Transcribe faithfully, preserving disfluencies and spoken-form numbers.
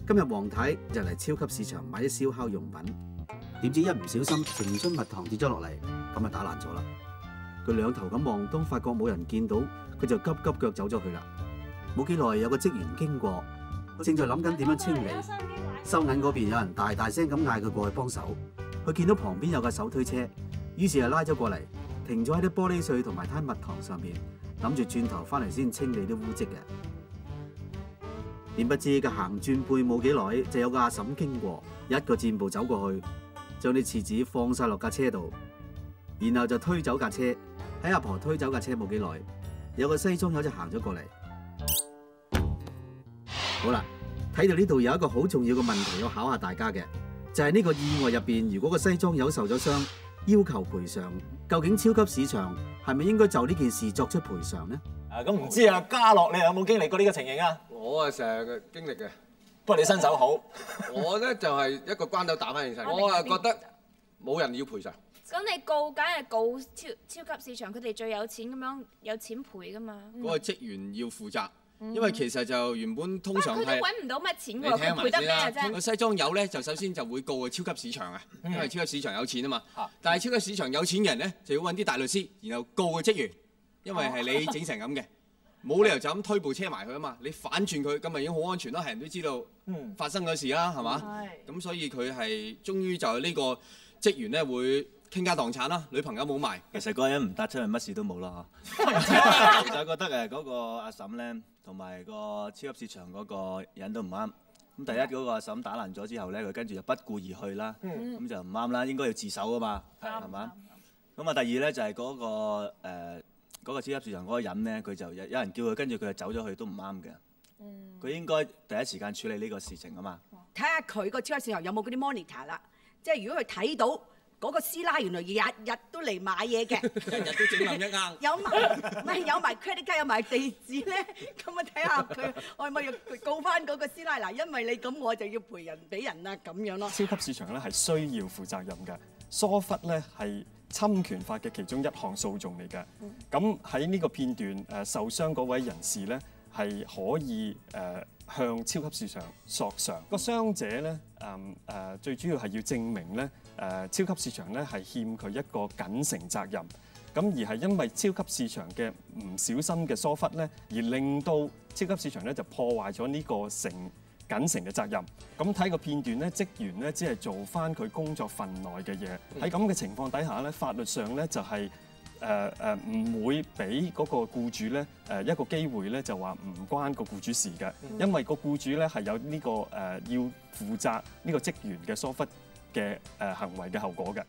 今日黃太就嚟超級市場買啲燒烤用品，點知一唔小心成樽蜜糖跌咗落嚟，咁啊打爛咗啦。佢兩頭咁望，當發覺冇人見到，佢就急急腳走咗去啦。冇幾耐，有個職員經過，正在諗緊點樣清理。收銀嗰邊有人大大聲咁嗌佢過去幫手。佢見到旁邊有架手推車，於是就拉咗過嚟，停咗喺啲玻璃碎同埋攤蜜糖上面，諗住轉頭翻嚟先清理啲污漬嘅。點不知佢行轉背冇幾耐，就有個阿嬸經過，一個箭步走過去，將啲廁紙放晒落架車度，然後就推走架車。喺阿婆推走架車冇幾耐，有個西裝友就行咗過嚟。好啦，睇到呢度有一個好重要嘅問題要考下大家嘅，就係呢個意外入邊，如果個西裝友受咗傷，要求賠償，究竟超級市場係咪應該就呢件事作出賠償呢？ 啊，咁唔知啊，嘉樂你有冇經歷過呢個情形啊？ 我啊成日經歷嘅， 不過你身手好。 我咧就係一個關斗打翻起身，我啊覺得冇人要賠償。 咁你告梗係告超超級市場，佢哋最有錢咁樣有錢賠噶嘛？ 嗰個職員要負責，因為其實就原本通常係佢都揾唔到乜錢喎， 你聽佢賠得埋先啦。 咩啫？ 個西裝友咧就首先就會告個超級市場啊，因為超級市場有錢啊嘛。但係超級市場有錢嘅人咧就要揾啲大律師，然後告個職員，因為係你整成咁嘅，冇理由就咁推部車埋去啊嘛。你反轉佢，咁咪已經好安全咯，係人都知道發生嗰事啦，係嘛？咁所以佢係終於就係呢個職員咧會傾家蕩產啦，女朋友冇埋。 其實嗰個人唔得出，乜事都冇啦嚇。其實覺得誒嗰個阿嬸咧，同埋個超級市場嗰個人都唔啱。咁第一嗰個阿嬸打爛咗之後咧，佢跟住就不顧而去啦，咁就唔啱啦，應該要自首啊嘛，係嘛？咁啊第二咧就係嗰個誒嗰個超級市場嗰個人咧，佢就有有人叫佢，跟住佢就走咗去，都唔啱嘅。佢應該第一時間處理呢個事情啊嘛。 睇下佢個超級市場有冇嗰啲 monitor 啦，即係如果佢睇到嗰個師奶原來日日都嚟買嘢嘅， 日日都整冧一啱。 有埋唔係有埋 credit card 有埋地址咧，咁啊睇下佢我係咪要告翻嗰個師奶嗱？因為你咁我就要賠人俾人啦咁樣咯。 超級市場咧係需要負責任嘅，疏忽咧係侵權法嘅其中一項訴訟嚟嘅。咁喺呢個片段誒受傷嗰位人士咧係可以誒向超級市場索償。個傷者咧誒誒最主要係要證明咧誒超級市場咧係欠佢一個謹承責任。咁而係因為超級市場嘅唔小心嘅疏忽咧，而令到超級市場咧就破壞咗呢個承謹承嘅責任。咁睇個片段咧，職員咧只係做翻佢工作份內嘅嘢。喺咁嘅情況底下咧，法律上咧就係誒誒唔會俾嗰個僱主咧誒一個機會咧就話唔關個僱主事嘅，因為個僱主咧係有呢個誒要負責呢個職員嘅疏忽嘅誒行為嘅後果嘅。